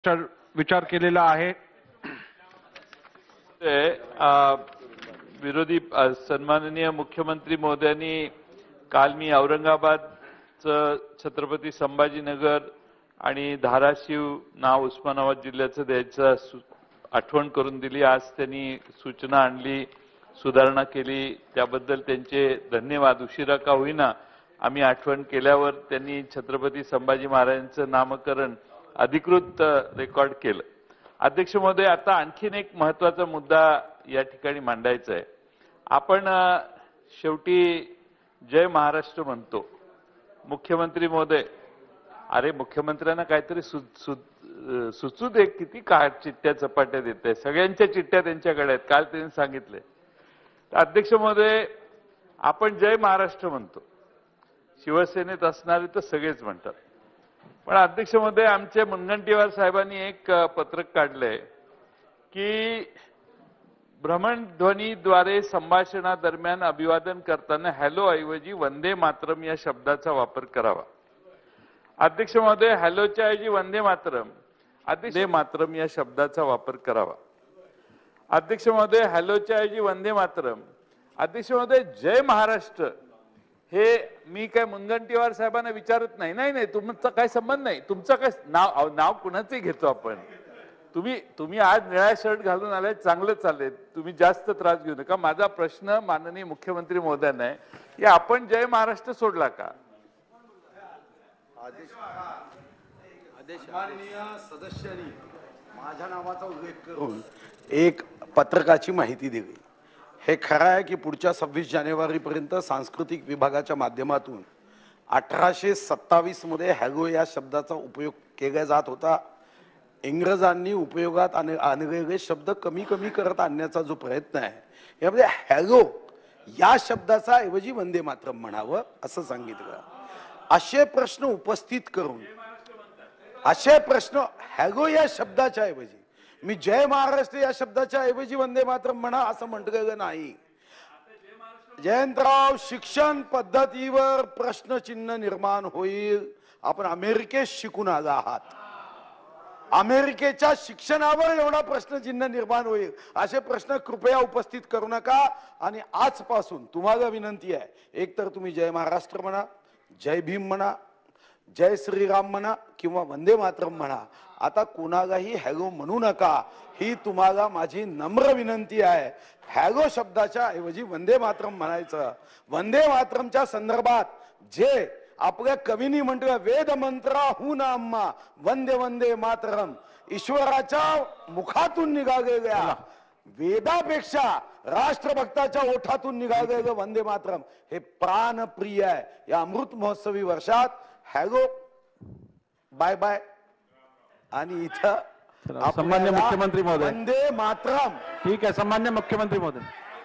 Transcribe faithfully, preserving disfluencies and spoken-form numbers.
विचार विचार केलेला आहे। अ, विरोधी अ, सन्माननीय मुख्यमंत्री महोदयांनी काल मी औरंगाबादचं छत्रपती संभाजीनगर आणि धाराशिव नाव उस्मानाबाद जिल्ह्याचं द्यायचं आठवण करून दिली। आज त्यांनी सूचना आणली, सुधारणा केली, त्याबद्दल त्यांचे धन्यवाद। उशिरा का होईना आम्ही आठवण केल्यावर त्यांनी छत्रपती संभाजी महाराजांचं नामकरण अधिकृत रेकॉर्ड केलं। अध्यक्ष महोदय, आता आणखीन एक महत्त्वाचा मुद्दा या ठिकाणी मांडायचा आहे। आपण शेवटी जय महाराष्ट्र म्हणतो। मुख्यमंत्री महोदय, अरे मुख्यमंत्र्यांना काहीतरी सुचू दे, किती काय चिठ्ठ्या चपाट्या देते, सगळ्यांच्या चिठ्ठ्या त्यांच्याकडे आहेत, काल त्यांनी सांगितले। अध्यक्ष महोदय, आपण जय महाराष्ट्र म्हणतो, शिवसेनेत असणारे तर सगळेच म्हणतात, पण अध्यक्ष महोदय आमचे मुनगंटीवार साहेबांनी एक पत्रक काढलंय की भ्रमणध्वनीद्वारे संभाषणादरम्यान अभिवादन करताना हॅलो ऐवजी वंदे मातरम या शब्दाचा वापर करावा। अध्यक्ष महोदय, हॅलोच्या ऐवजी वंदे मातरम वंदे मातरम या शब्दाचा वापर करावा। अध्यक्ष महोदय, हॅलोच्या ऐवजी वंदे मातरम। अध्यक्ष महोदय, जय महाराष्ट्र हे मी काय मुनगंटीवार साहेबांना विचारत नाही, नाही नाही तुमचा काय संबंध नाही, तुमचं काय नाव नाव कुणाचंही घेतो आपण। तुम्ही तुम्ही आज निळा शर्ट घालून आलाय, चांगलं चाललंय, तुम्ही जास्त त्रास घेऊ नका। माझा प्रश्न माननीय मुख्यमंत्री महोदयांना आहे की आपण जय महाराष्ट्र सोडला का? माननीय सदस्यांनी माझ्या नावाचा उल्लेख करून एक पत्रकाची माहिती दिली। हे खरं आहे की पुढच्या सव्वीस जानेवारी पर्यंत सांस्कृतिक विभागाच्या माध्यमातून अठराशे सत्तावीस मध्ये हॅलो या शब्दाचा उपयोग केला जात होता। इंग्रजांनी उपयोगात आणलेले शब्द कमी कमी करत आणण्याचा जो प्रयत्न आहे, यामध्ये हॅलो या शब्दाचा ऐवजी वंदे मातरम म्हणावं असं सांगितलं। असे प्रश्न उपस्थित करून असे प्रश्न हॅलो या शब्दाच्या ऐवजी मी जय महाराष्ट्र या शब्दाच्या ऐवजी वंदे मातरम म्हणा असं म्हटलेलं नाही। जयंतराव, शिक्षण पद्धतीवर प्रश्नचिन्ह निर्माण होईल। आपण अमेरिकेत शिकून आला आहात, अमेरिकेच्या शिक्षणावर एवढा प्रश्नचिन्ह निर्माण होईल असे प्रश्न कृपया उपस्थित करू नका। आणि आजपासून तुम्हाला विनंती आहे, एक तर तुम्ही जय महाराष्ट्र म्हणा, जय भीम म्हणा, जय श्रीराम म्हणा किंवा वंदे मातरम म्हणा, आता कोणालाही हॅलो म्हणू नका, ही तुम्हाला माझी नम्र विनंती आहे। हॅलो शब्दाच्या ऐवजी वंदे मातरम म्हणायचं। वंदे मातरमच्या संदर्भात जे आपल्या कवींनी म्हटलं, वेद मंत्राहून आम्हा वंदे वंदे मातरम, ईश्वराच्या मुखातून निघालेल्या वेदापेक्षा राष्ट्रभक्ताच्या ओठातून निघालेलं वंदे मातरम हे प्राणप्रिय आहे। या अमृत महोत्सवी वर्षात हॅलो बाय बाय आणि इथं सन्मान्य मुख्यमंत्री महोदय, वंदे मातरम। ठीक आहे, सन्मान्य मुख्यमंत्री महोदय।